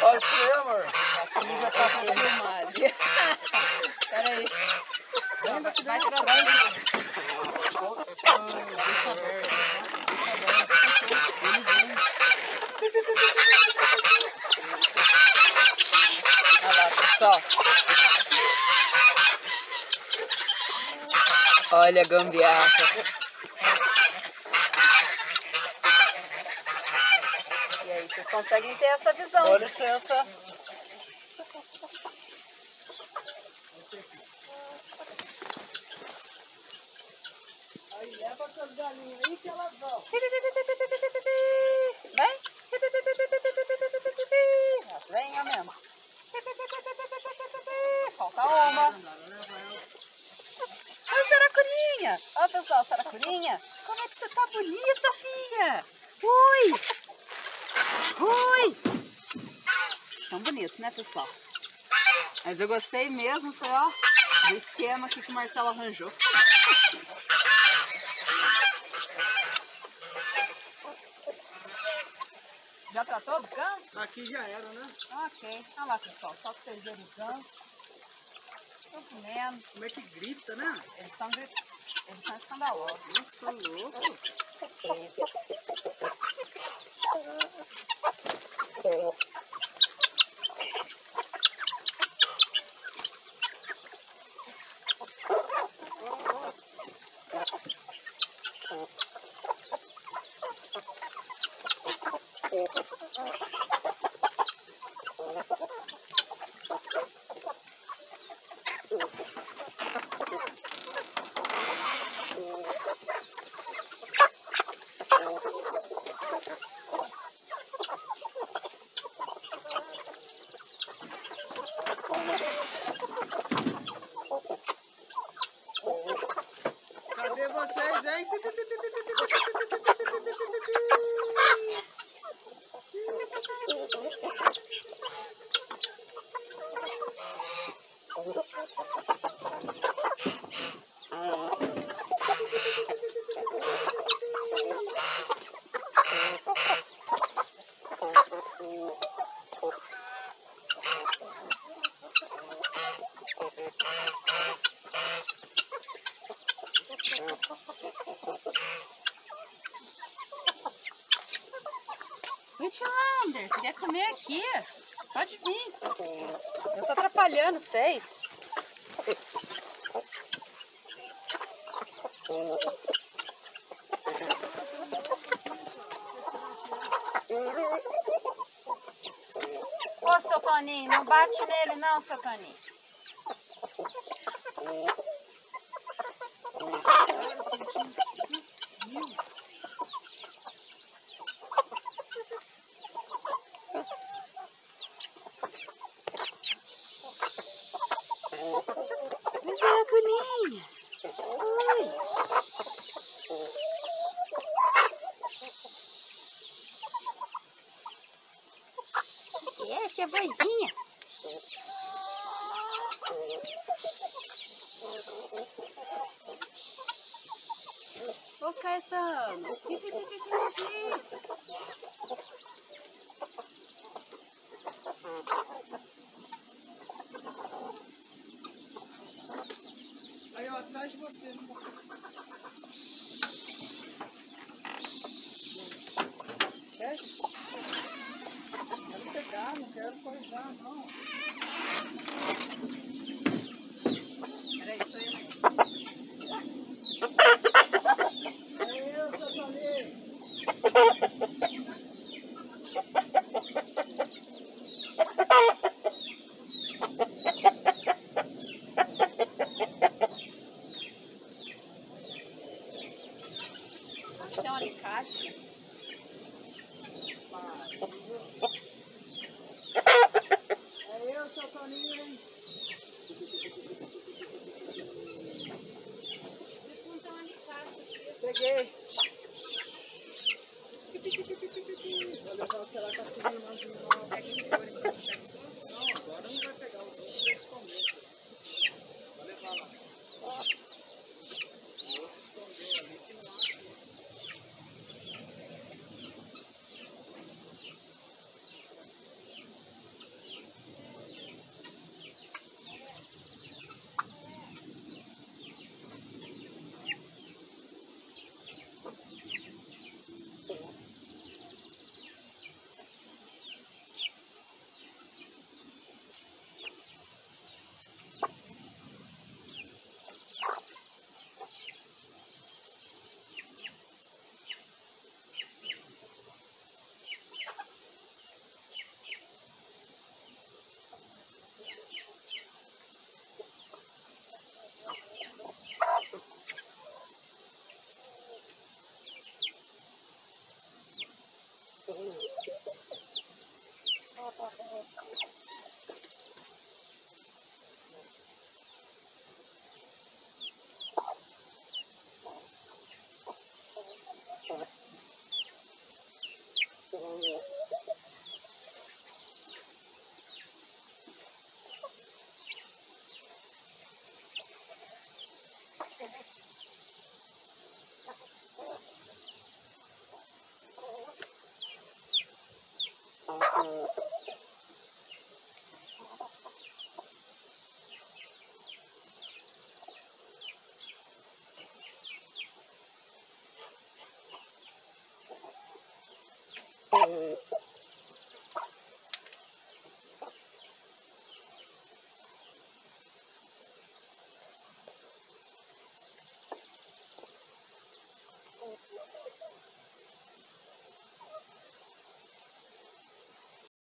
Pode ser, amor. A já tá pra filmar ali. Pera aí. Vai trabalhar. Deixa aberto. Olha lá, pessoal. Olha a gambiarra. E aí, vocês conseguem ter essa visão? Com licença. Aí leva essas galinhas aí que elas vão. Vem. Elas vêm, ó mesmo. Falta uma. Oi, Saracurinha. Ó, pessoal, Saracurinha. Como é que você tá bonita, filha? Oi. Oi. São bonitos, né, pessoal? Mas eu gostei mesmo, foi, ó, do esquema aqui que o Marcelo arranjou. Já tratou dos gansos? Aqui já era, né? Ok. Olha lá, pessoal. Só pra vocês verem os gansos. Estão comendo. Como é que grita, né? Eles são escandalosos. Nossa, tá louco. Cadê vocês, hein? Witlander, você quer comer aqui? Pode vir. Eu tô atrapalhando vocês. Ô, seu Toninho, não bate nele não, seu Toninho. Mas é a Cuninha. Oi. E essa é a vozinha. Ô, Caetano. Aí, ó, atrás de você. Fecha. Quero pegar, não quero coisar, não.